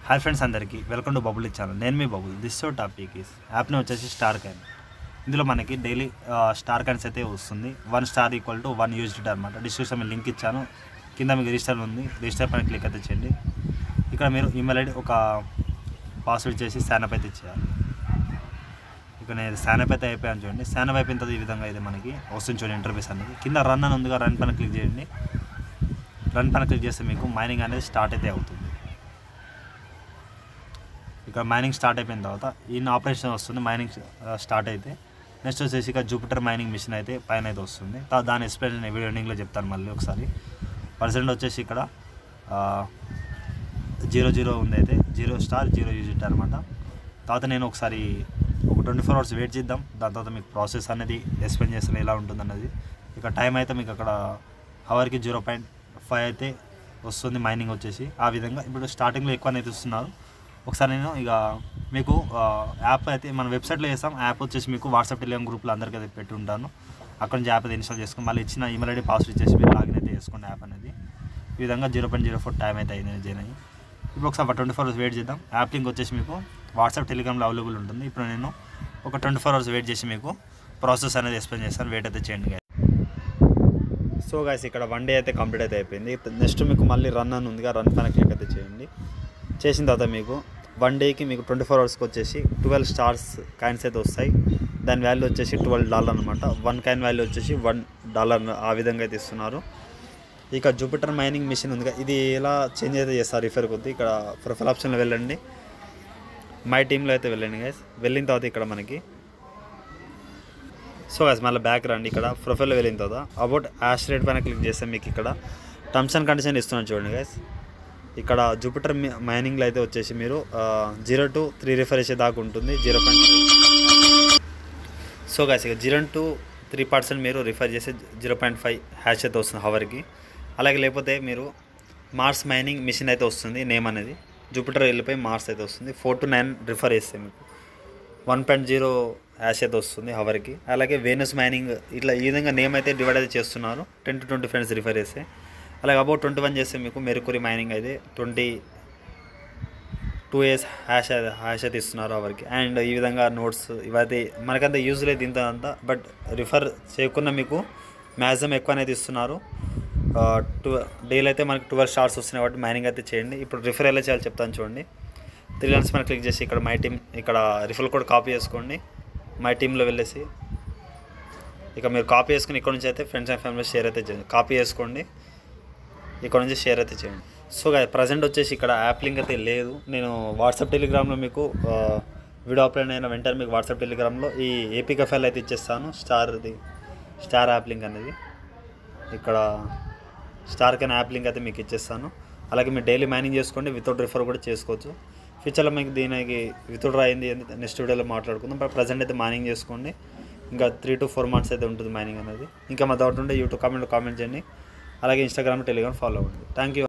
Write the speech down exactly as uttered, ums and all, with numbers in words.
Hi friends అందరికీ welcome to bubble channel. నేను మీ bubble. This show topic is యాప్ని వచ్చేసి స్టార్ కాయిన్. ఇందులో మనకి డైలీ స్టార్ కాయిన్స్ అయితే వస్తుంది. One star equal to one used అనమాట. డిస్క్రిప్షన్ మీకు లింక్ ఇచ్చాను, కింద మీకు రిజిస్టర్ ఉంది. రిజిస్టర్ పైన క్లిక్ అయితే చేయండి. ఇక్కడ మీరు ఈమెయిల్ ఐడి ఒక పాస్వర్డ్ చేసి శానప్ అయితే ఇచ్చేయాలి. ఇక నేను శానప్ అయితే అయిపోయాను చూడండి. శానప్ అయిపోయిన తర్వాత ఈ విధంగా అయితే మనకి వస్తుంది చూడండి ఇంటర్ఫేస్ అనేది. కింద రన్ అని ఉందిగా, రన్ పైన క్లిక్ చేయండి. రన్ పైన క్లిక్ చేస్తే మీకు మైనింగ్ అనేది స్టార్ట్ అయితే అవుతుంది. ఇక్కడ మైనింగ్ స్టార్ట్ అయిపోయిన తర్వాత ఇన్ ఆపరేషన్ వస్తుంది. మైనింగ్ స్టార్ట్ అయితే నెక్స్ట్ వచ్చేసి ఇక జూపిటర్ మైనింగ్ మిషన్ అయితే పైన అయితే వస్తుంది. దాని ఎక్స్ప్లెయిన్ నేను వీడియో ఎండింగ్లో చెప్తాను మళ్ళీ ఒకసారి. పర్సెంట్ వచ్చేసి ఇక్కడ జీరో జీరో ఉంది, అయితే జీరో స్టార్ జీరో యూజిట్ అనమాట. తర్వాత నేను ఒకసారి ఒక ట్వంటీ ఫోర్ అవర్స్ వెయిట్ చేద్దాం. దాని తర్వాత మీకు ప్రాసెస్ అనేది ఎక్స్ప్లెయిన్ చేస్తాను ఎలా ఉంటుంది అన్నది. ఇక టైం అయితే మీకు అక్కడ అవర్కి జీరో పాయింట్ ఫైవ్ అయితే వస్తుంది మైనింగ్ వచ్చేసి. ఆ విధంగా ఇప్పుడు స్టార్టింగ్లో ఎక్కువ అయితే ఇస్తున్నారు. ఒకసారి నేను ఇక మీకు యాప్ అయితే మన వెబ్సైట్లో చేస్తాం. యాప్ వచ్చేసి మీకు వాట్సాప్ టెలిగ్రామ్ గ్రూప్లో అందరికీ అయితే పెట్టి ఉంటాను. అక్కడ నుంచి యాప్ అయితే ఇన్స్టాల్ చేసుకుని మళ్ళీ ఇచ్చిన ఈమెయిల్ ఐడి పాస్వర్డ్ ఇచ్చేసి మీరు లాగిన్ అయితే చేసుకోండి యాప్ అనేది. ఈ విధంగా zero point zero four time అయితే అయింది జాయిన్ అయ్యి. ఇప్పుడు ఒకసారి ట్వంటీ ఫోర్ అవర్స్ వెయిట్ చేద్దాం. యాప్ లింక్ వచ్చేసి మీకు వాట్సాప్ టెలిగ్రామ్లో అవైలబుల్ ఉంటుంది. ఇప్పుడు నేను ఒక ట్వంటీ ఫోర్ అవర్స్ వెయిట్ చేసి మీకు ప్రాసెస్ అనేది ఎక్స్ప్లెయిన్ చేస్తాను. వెయిట్ అయితే చేయండి గాయస్. సో గాయస్ ఇక్కడ వన్ డే అయితే కంప్లీట్ అయితే అయిపోయింది. నెక్స్ట్ మీకు మళ్ళీ రన్ అని ఉందిగా, రన్ పైన క్లిక్ అయితే చేయండి. చేసిన తర్వాత మీకు వన్ డేకి మీకు ట్వంటీ ఫోర్ అవర్స్కి వచ్చేసి ట్వెల్వ్ స్టార్స్ కాయిన్స్ అయితే వస్తాయి. దాని వాల్యూ వచ్చేసి ట్వెల్వ్ డాలర్ అనమాట. వన్ కాయిన్ వాల్యూ వచ్చేసి వన్ డాలర్ ఆ విధంగా అయితే ఇస్తున్నారు. ఇక జూపిటర్ మైనింగ్ మిషన్ ఉంది, ఇది ఎలా చేంజ్ అయితే చేస్తారు రిఫర్ కొద్ది. ఇక్కడ ప్రొఫైల్ ఆప్షన్లో వెళ్ళండి, మై టీంలో అయితే వెళ్ళండి గైస్. వెళ్ళిన తర్వాత ఇక్కడ మనకి సో గైస్ మళ్ళీ బ్యాక్ రండి. ఇక్కడ ప్రొఫైల్లో వెళ్ళిన తర్వాత అబౌట్ యాష్ రేట్ పైన క్లిక్ చేస్తే మీకు ఇక్కడ టర్మ్స్ అండ్ కండిషన్ ఇస్తున్నాను చూడండి గైస్. ఇక్కడ జూపిటర్ మైనింగ్లో అయితే వచ్చేసి మీరు జీరో టు త్రీ రిఫర్ చేసే దాకా ఉంటుంది. జీరో పాయింట్ సో గైస్ ఇక జీరో టు త్రీ పర్సెంట్ మీరు రిఫర్ చేసే జీరో పాయింట్ ఫైవ్ హ్యాష్ అయితే వస్తుంది హవర్కి. అలాగే లేకపోతే మీరు మార్స్ మైనింగ్ మిషన్ అయితే వస్తుంది నేమ్ అనేది. జూపిటర్ వెళ్ళిపోయి మార్స్ అయితే వస్తుంది. ఫోర్ టు నైన్ రిఫర్ చేస్తే మీకు వన్ పాయింట్ జీరో హ్యాష్ అయితే వస్తుంది హవర్కి. అలాగే వేనస్ మైనింగ్ ఇట్లా ఈ విధంగా నేమ్ అయితే డివైడ్ అయితే చేస్తున్నారు. Ten to twenty friends refer చేస్తే. అలాగే అబౌట్ ట్వంటీ వన్ చేస్తే మీకు మెర్కురీ మైనింగ్ అయితే twenty two years hash hash అయితే ఇస్తున్నారు అవర్కి. అండ్ ఈ విధంగా నోట్స్ ఇవైతే మనకంతా యూజ్ లేదు ఇంత అంతా, బట్ రిఫర్ చేయకుండా మీకు మ్యాక్సిమం ఎక్కువ అనేది ఇస్తున్నారు. టూ డైలీ అయితే మనకి ట్వెల్వ్ స్టార్స్ వస్తున్నాయి కాబట్టి మైనింగ్ అయితే చేయండి. ఇప్పుడు రిఫర్ ఎలా చేయాలో చెప్తాను చూడండి. త్రీ లైన్స్ పైన క్లిక్ చేసి ఇక్కడ మై టీమ్, ఇక్కడ రిఫర్ కోడ్ కాపీ చేసుకోండి. మై టీంలో వెళ్ళేసి ఇక మీరు కాపీ చేసుకుని ఇక్కడ నుంచి అయితే ఫ్రెండ్స్ అండ్ ఫ్యామిలీ షేర్ అయితే చేయండి. కాపీ చేసుకోండి, ఇక్కడ నుంచి షేర్ అయితే చేయండి. సో గా ప్రజెంట్ వచ్చేసి ఇక్కడ యాప్ లింక్ అయితే లేదు. నేను వాట్సాప్ టెలిగ్రామ్లో మీకు వీడియో అప్లోడ్ అయిన వెంటనే మీకు వాట్సాప్ టెలిగ్రామ్లో ఈ ఏపీకే ఫైల్ అయితే ఇచ్చేస్తాను. స్టార్ది స్టార్ యాప్ లింక్ అనేది ఇక్కడ స్టార్ కైన్ యాప్ లింక్ అయితే మీకు ఇచ్చేస్తాను. అలాగే మీరు డైలీ మైనింగ్ చేసుకోండి, వితౌట్ రిఫర్ కూడా చేసుకోవచ్చు. ఫ్యూచర్లో మీకు దీనికి వితౌట్ అయింది నెక్స్ట్ వీడియోలో మాట్లాడుకుందాం. బట్ ప్రజెంట్ అయితే మైనింగ్ చేసుకోండి. ఇంకా త్రీ టు ఫోర్ మంత్స్ అయితే ఉంటుంది మైనింగ్ అనేది. ఇంకా మా డౌట్ ఉంటే యూట్యూబ్ కామెంట్లో కామెంట్ చేయండి. అలాగే ఇన్స్టాగ్రామ్ టెలిగ్రామ్ ఫాలో అవ్వండి. Thank you.